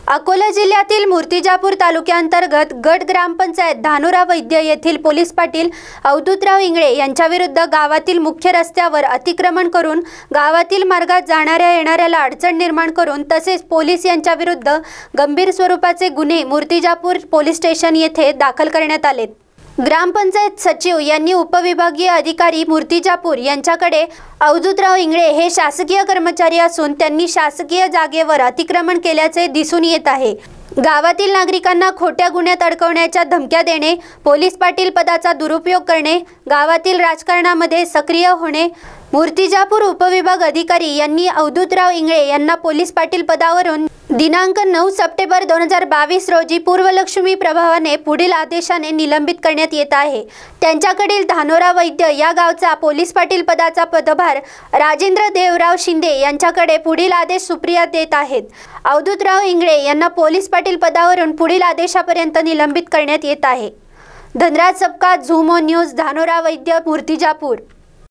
अकोला जिल्ह्यातील मूर्तिजापूर तालुक्यांतर्गत गट ग्रामपंचायत धानोरा वैद्य येथील पोलीस पाटील अवधूतराव इंगळे यांच्या विरुद्ध गावातील मुख्य रस्त्यावर अतिक्रमण करून गावातील मार्गात जाणाऱ्या येणाऱ्याला अडचण निर्माण करून तसेच पोलीस यांच्या विरुद्ध गंभीर स्वरूपाचे गुन्हे मूर्तिजापूर पोलीस स्टेशन येथे दाखल करण्यात आले। ग्रामपंचायत सचिव यांनी उपविभागीय अधिकारी मूर्तिजापूर यांच्याकडे अवधूतराव इंगळे हे शासकीय कर्मचारी असून त्यांनी शासकीय जागेवर अतिक्रमण केल्याचे दिसून येत आहे। गावातील नागरिकांना खोट्या गुन्ह्यात अडकवण्याच्या धमक्या देणे, पोलीस पाटील पदाचा दुरुपयोग करणे, गावातील राजकारणामध्ये सक्रिय होणे। मूर्तिजापूर उपविभाग अधिकारी यांनी अवधूतराव इंगळे यांना पोलीस पाटील पदावरून दिनांक 9 सप्टेंबर 2022 रोजी पूर्वलक्ष्मी प्रभावाने पुढील आदेशाने निलंबित करण्यात येत आहे। त्यांच्याकडील धानोरा वैद्य या गावचा पोलीस पाटील पदाचा पदभार राजेंद्र देवराव शिंदे यांच्याकडे पुढील आदेश सुप्रिया देत आहेत। अवधूतराव इंगळे यांना पोलीस पाटील पदावरून पुढील आदेशापर्यंत निलंबित करण्यात येत आहे। Dhanraj Sabka, Zoom on news, Dhanora Vaidya, Murtijapur.